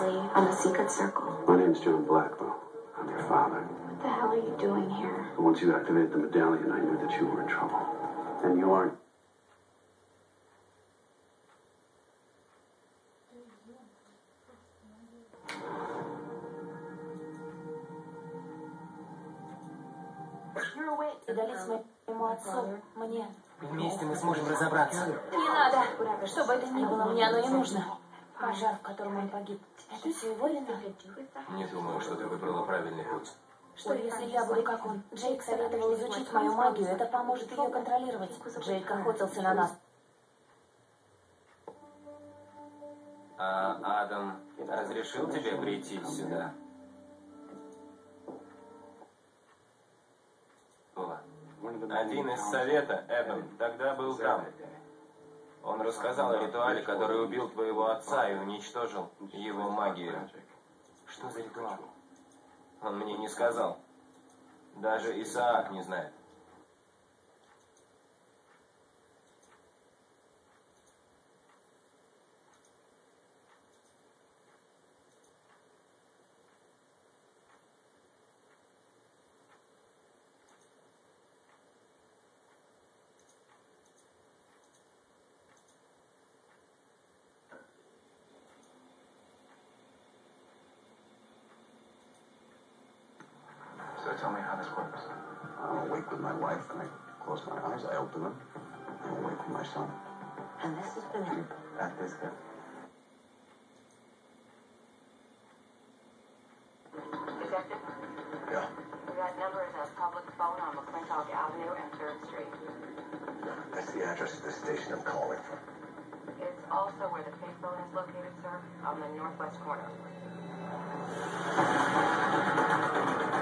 family from the secret circle. My name's John Blackwell. I'm your father. What the hell are you doing here? Once you activated the medallion, I knew that you were in trouble. And you aren't. Дали своему отцу, мне. Вместе мы сможем разобраться. Не надо. Что бы это ни было, мне оно не нужно. Пожар, в котором он погиб. Это все его вина? Не думаю, что ты выбрала правильный путь. Что если я буду как он? Джейк советовал изучить мою магию. Это поможет ее контролировать. Джейк охотился на нас. А Адам разрешил тебе прийти сюда? Один из совета, Эбон, тогда был там. Он рассказал о ритуале, который убил твоего отца и уничтожил его магию. Что за ритуал? Он мне не сказал. Даже Исаак не знает. So tell me how this works. I'm awake with my wife, and I close my eyes, I open them. I'm awake with my son. And this has been it. That is good. Detective? Yeah. That number is a public phone on McClintock Avenue and 3rd Street. That's the address of the station I'm calling from. It's also where the payphone is located, sir, on the northwest corner.